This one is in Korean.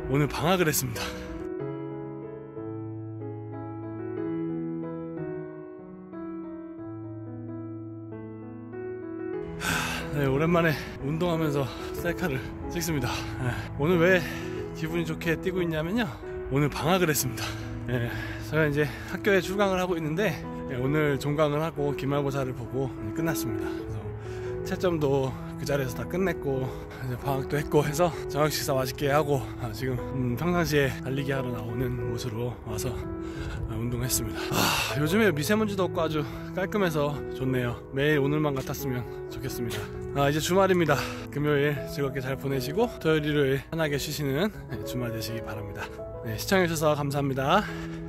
오늘 방학을 했습니다. 네, 오랜만에 운동하면서 셀카를 찍습니다. 오늘 왜 기분이 좋게 뛰고 있냐면요, 오늘 방학을 했습니다. 제가 이제 학교에 출강을 하고 있는데 오늘 종강을 하고 기말고사를 보고 끝났습니다. 그래서 채점도 그 자리에서 다 끝냈고 이제 방학도 했고 해서 저녁 식사 맛있게 하고 지금 평상시에 달리기 하러 나오는 곳으로 와서 운동했습니다. 요즘에 미세먼지도 없고 아주 깔끔해서 좋네요. 매일 오늘만 같았으면 좋겠습니다. 이제 주말입니다. 금요일 즐겁게 잘 보내시고 토요일 일요일 편하게 쉬시는 주말 되시기 바랍니다. 시청해주셔서 감사합니다.